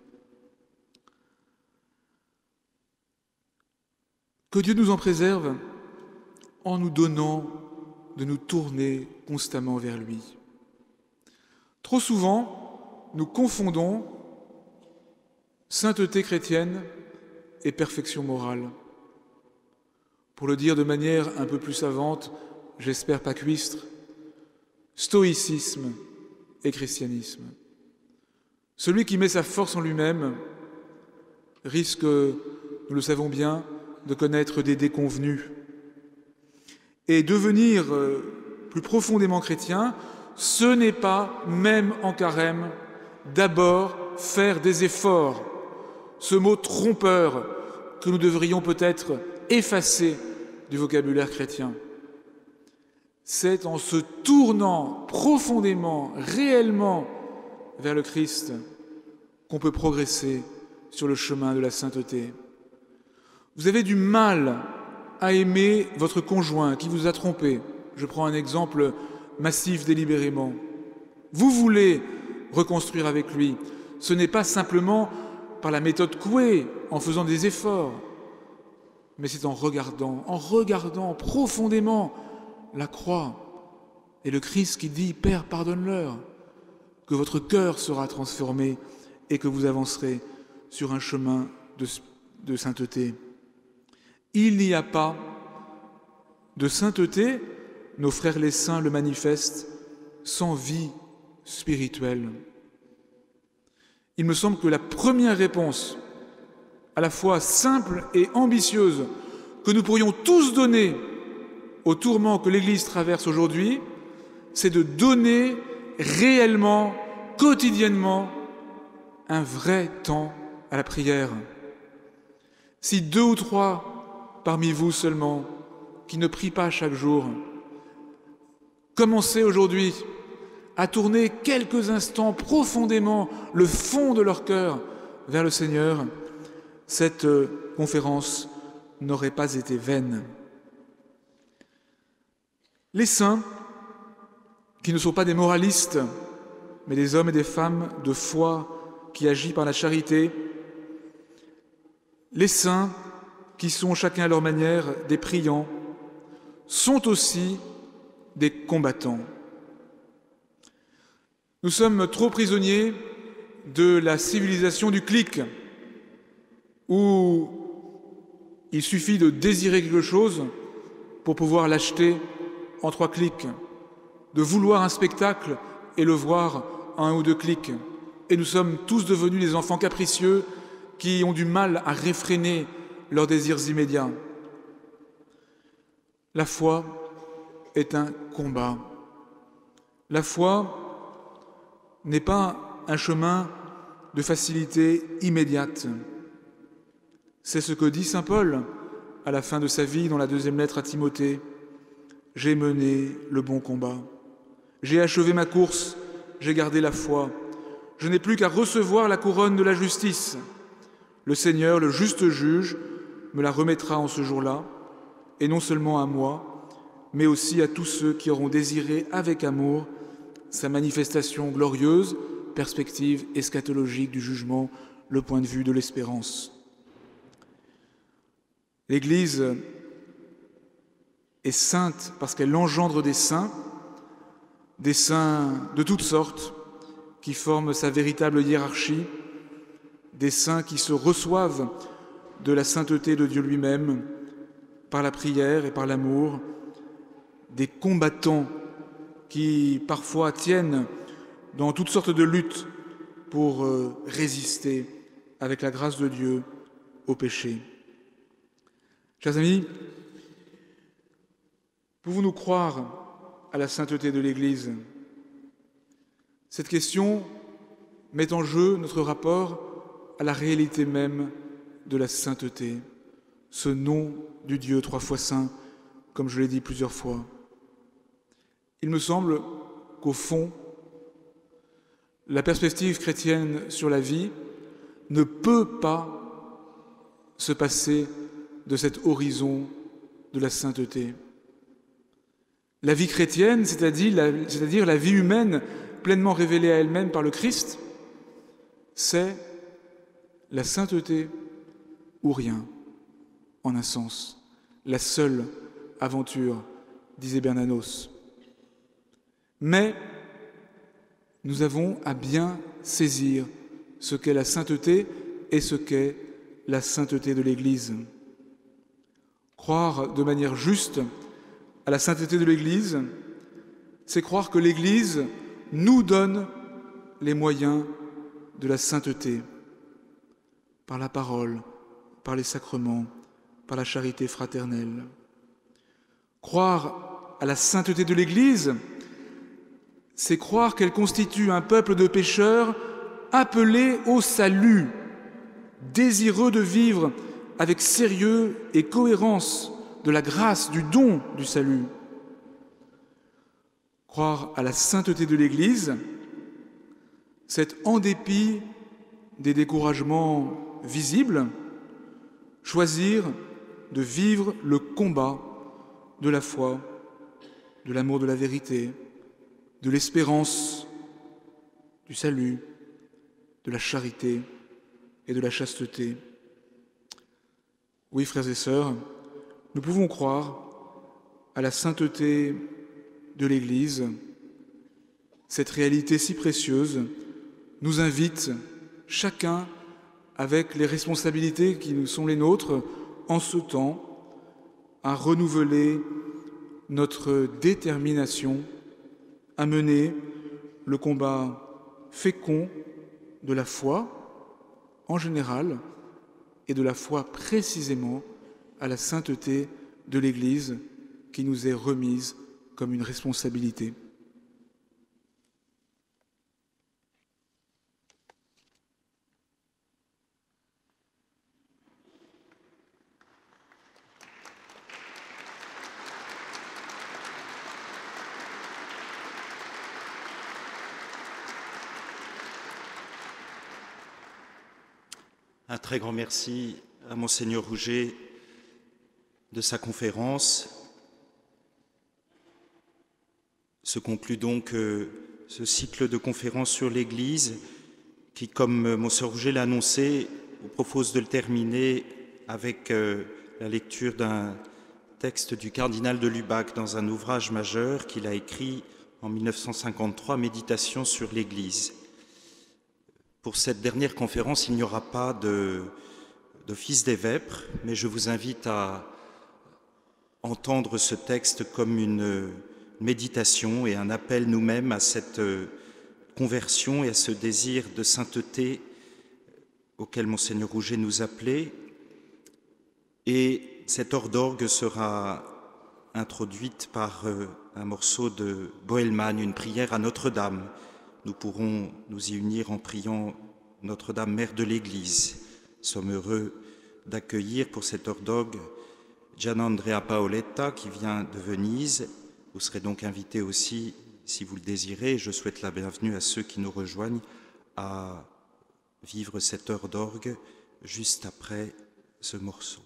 Que Dieu nous en préserve en nous donnant de nous tourner constamment vers lui. Trop souvent, nous confondons sainteté chrétienne et perfection morale. Pour le dire de manière un peu plus savante, j'espère pas cuistre, stoïcisme et christianisme. Celui qui met sa force en lui-même risque, nous le savons bien, de connaître des déconvenues. Et devenir plus profondément chrétien, ce n'est pas, même en carême, d'abord faire des efforts. Ce mot trompeur que nous devrions peut-être effacer du vocabulaire chrétien. C'est en se tournant profondément, réellement vers le Christ qu'on peut progresser sur le chemin de la sainteté. Vous avez du mal à aimer votre conjoint qui vous a trompé. Je prends un exemple massif délibérément. Vous voulez reconstruire avec lui. Ce n'est pas simplement par la méthode Coué, en faisant des efforts, mais c'est en regardant, en regardant profondément la croix et le Christ qui dit « Père, pardonne-leur », que votre cœur sera transformé et que vous avancerez sur un chemin de, de sainteté. Il n'y a pas de sainteté, nos frères les saints le manifestent, sans vie spirituelle. Il me semble que la première réponse, à la fois simple et ambitieuse, que nous pourrions tous donner aux tourments que l'Église traverse aujourd'hui, c'est de donner réellement, quotidiennement, un vrai temps à la prière. Si deux ou trois parmi vous seulement, qui ne prient pas chaque jour, commencez aujourd'hui à tourner quelques instants profondément le fond de leur cœur vers le Seigneur, cette conférence n'aurait pas été vaine. Les saints, qui ne sont pas des moralistes, mais des hommes et des femmes de foi qui agissent par la charité, les saints, qui sont chacun à leur manière des priants, sont aussi des combattants. Nous sommes trop prisonniers de la civilisation du clic, où il suffit de désirer quelque chose pour pouvoir l'acheter en trois clics, de vouloir un spectacle et le voir en un ou deux clics. Et nous sommes tous devenus des enfants capricieux qui ont du mal à réfréner leurs désirs immédiats. La foi est un combat. La foi n'est pas un chemin de facilité immédiate. C'est ce que dit saint Paul à la fin de sa vie dans la deuxième lettre à Timothée. « J'ai mené le bon combat. J'ai achevé ma course, j'ai gardé la foi. Je n'ai plus qu'à recevoir la couronne de la justice. Le Seigneur, le juste juge, me la remettra en ce jour-là, et non seulement à moi, mais aussi à tous ceux qui auront désiré avec amour sa manifestation glorieuse, perspective eschatologique du jugement, le point de vue de l'espérance. » L'Église est sainte parce qu'elle engendre des saints, des saints de toutes sortes, qui forment sa véritable hiérarchie, des saints qui se reçoivent de la sainteté de Dieu lui-même par la prière et par l'amour, des combattants qui parfois tiennent dans toutes sortes de luttes pour résister avec la grâce de Dieu au péché. Chers amis, pouvons-nous croire à la sainteté de l'Église ? Cette question met en jeu notre rapport à la réalité même de la sainteté, ce nom du Dieu trois fois saint, comme je l'ai dit plusieurs fois. Il me semble qu'au fond, la perspective chrétienne sur la vie ne peut pas se passer de cet horizon de la sainteté. La vie chrétienne, c'est-à-dire la, c'est-à-dire la vie humaine pleinement révélée à elle-même par le Christ, c'est la sainteté ou rien, en un sens, la seule aventure, disait Bernanos. Mais nous avons à bien saisir ce qu'est la sainteté et ce qu'est la sainteté de l'Église. Croire de manière juste à la sainteté de l'Église, c'est croire que l'Église nous donne les moyens de la sainteté, par la parole, par les sacrements, par la charité fraternelle. Croire à la sainteté de l'Église, c'est croire qu'elle constitue un peuple de pécheurs appelés au salut, désireux de vivre avec sérieux et cohérence de la grâce, du don du salut. Croire à la sainteté de l'Église, c'est en dépit des découragements visibles, choisir de vivre le combat de la foi, de l'amour de la vérité, de l'espérance, du salut, de la charité et de la chasteté. Oui, frères et sœurs, nous pouvons croire à la sainteté de l'Église. Cette réalité si précieuse nous invite, chacun avec les responsabilités qui nous sont les nôtres en ce temps, à renouveler notre détermination à mener le combat fécond de la foi en général et de la foi précisément à la sainteté de l'Église qui nous est remise comme une responsabilité. Un très grand merci à Monseigneur Rouget de sa conférence. Se conclut donc euh, ce cycle de conférences sur l'Église qui, comme Monseigneur Rouget l'a annoncé, vous propose de le terminer avec euh, la lecture d'un texte du cardinal de Lubac dans un ouvrage majeur qu'il a écrit en mille neuf cent cinquante-trois, Méditation sur l'Église. Pour cette dernière conférence, il n'y aura pas de, d'office des vêpres, mais je vous invite à entendre ce texte comme une méditation et un appel nous-mêmes à cette conversion et à ce désir de sainteté auquel Monseigneur Rouget nous appelait. Et cette heure d'orgue sera introduite par un morceau de Bohemond, une prière à Notre-Dame. Nous pourrons nous y unir en priant Notre-Dame, Mère de l'Église. Nous sommes heureux d'accueillir pour cette heure d'orgue Gianandrea Paoletta qui vient de Venise. Vous serez donc invités aussi, si vous le désirez. Je souhaite la bienvenue à ceux qui nous rejoignent à vivre cette heure d'orgue juste après ce morceau.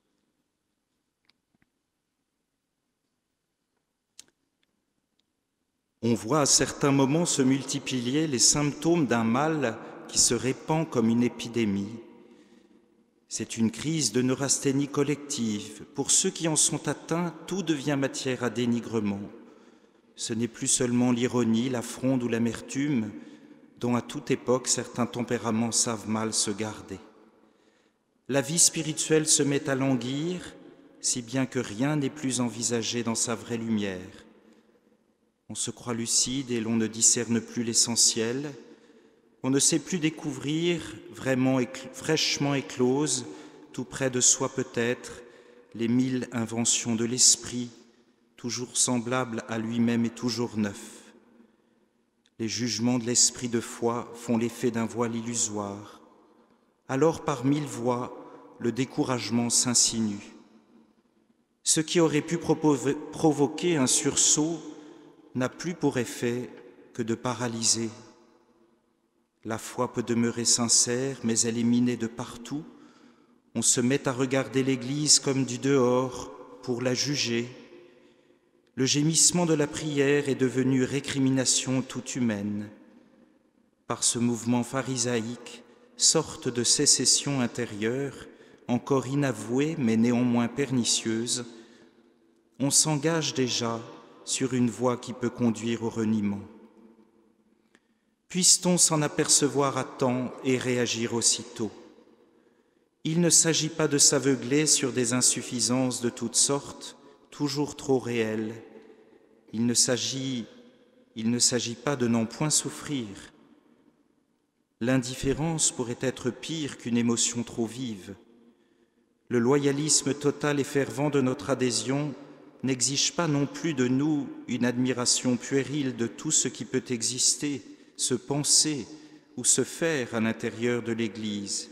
On voit à certains moments se multiplier les symptômes d'un mal qui se répand comme une épidémie. C'est une crise de neurasthénie collective. Pour ceux qui en sont atteints, tout devient matière à dénigrement. Ce n'est plus seulement l'ironie, la fronde ou l'amertume, dont à toute époque certains tempéraments savent mal se garder. La vie spirituelle se met à languir, si bien que rien n'est plus envisagé dans sa vraie lumière. On se croit lucide et l'on ne discerne plus l'essentiel. On ne sait plus découvrir, vraiment écl- fraîchement écloses, tout près de soi peut-être, les mille inventions de l'esprit, toujours semblables à lui-même et toujours neufs. Les jugements de l'esprit de foi font l'effet d'un voile illusoire. Alors, par mille voies, le découragement s'insinue. Ce qui aurait pu provo- provoquer un sursaut n'a plus pour effet que de paralyser. La foi peut demeurer sincère, mais elle est minée de partout. On se met à regarder l'Église comme du dehors pour la juger. Le gémissement de la prière est devenu récrimination toute humaine. Par ce mouvement pharisaïque, sorte de sécession intérieure, encore inavouée mais néanmoins pernicieuse, on s'engage déjà sur une voie qui peut conduire au reniement. Puisse-t-on s'en apercevoir à temps et réagir aussitôt? Il ne s'agit pas de s'aveugler sur des insuffisances de toutes sortes, toujours trop réelles. Il ne s'agit, il ne s'agit pas de n'en point souffrir. L'indifférence pourrait être pire qu'une émotion trop vive. Le loyalisme total et fervent de notre adhésion n'exige pas non plus de nous une admiration puérile de tout ce qui peut exister, se penser ou se faire à l'intérieur de l'Église.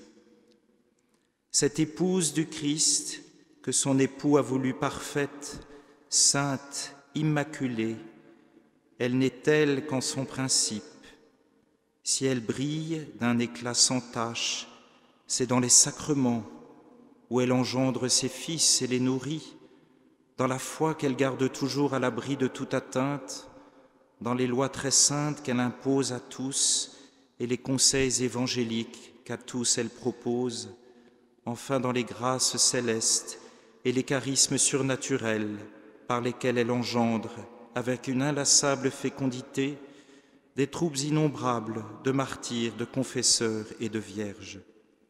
Cette épouse du Christ, que son époux a voulu parfaite, sainte, immaculée, elle n'est telle qu'en son principe. Si elle brille d'un éclat sans tache, c'est dans les sacrements où elle engendre ses fils et les nourrit, dans la foi qu'elle garde toujours à l'abri de toute atteinte, dans les lois très saintes qu'elle impose à tous et les conseils évangéliques qu'à tous elle propose, enfin dans les grâces célestes et les charismes surnaturels par lesquels elle engendre, avec une inlassable fécondité, des troupes innombrables de martyrs, de confesseurs et de vierges.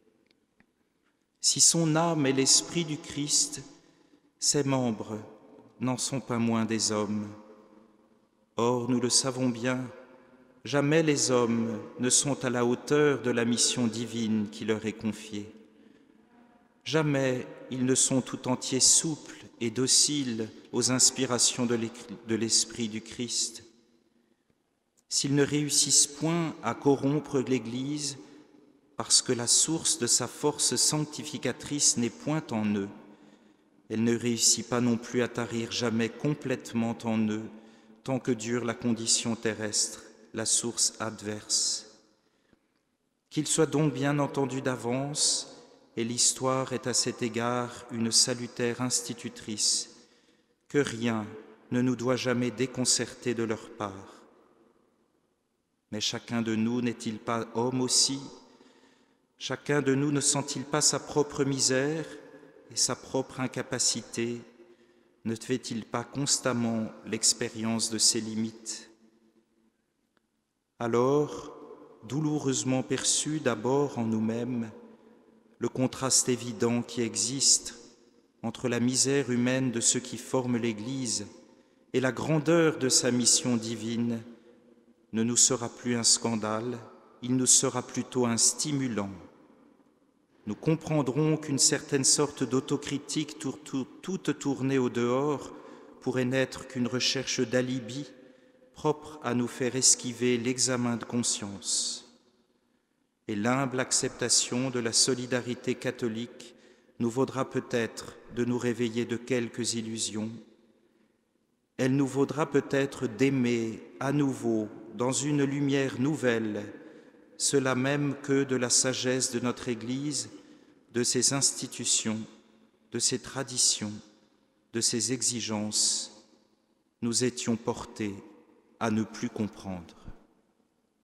Si son âme est l'esprit du Christ, ses membres n'en sont pas moins des hommes. Or, nous le savons bien, jamais les hommes ne sont à la hauteur de la mission divine qui leur est confiée. Jamais ils ne sont tout entiers souples et dociles aux inspirations de l'Esprit du Christ. S'ils ne réussissent point à corrompre l'Église, parce que la source de sa force sanctificatrice n'est point en eux, elle ne réussit pas non plus à tarir jamais complètement en eux, tant que dure la condition terrestre, la source adverse. Qu'ils soient donc bien entendus d'avance, et l'histoire est à cet égard une salutaire institutrice, que rien ne nous doit jamais déconcerter de leur part. Mais chacun de nous n'est-il pas homme aussi? Chacun de nous ne sent-il pas sa propre misère et sa propre incapacité ne fait-il pas constamment l'expérience de ses limites? Alors, douloureusement perçu d'abord en nous-mêmes, le contraste évident qui existe entre la misère humaine de ceux qui forment l'Église et la grandeur de sa mission divine ne nous sera plus un scandale, il nous sera plutôt un stimulant. Nous comprendrons qu'une certaine sorte d'autocritique toute tournée au dehors pourrait n'être qu'une recherche d'alibi propre à nous faire esquiver l'examen de conscience. Et l'humble acceptation de la solidarité catholique nous vaudra peut-être de nous réveiller de quelques illusions. Elle nous vaudra peut-être d'aimer à nouveau, dans une lumière nouvelle, cela même que de la sagesse de notre Église, de ses institutions, de ses traditions, de ses exigences, nous étions portés à ne plus comprendre.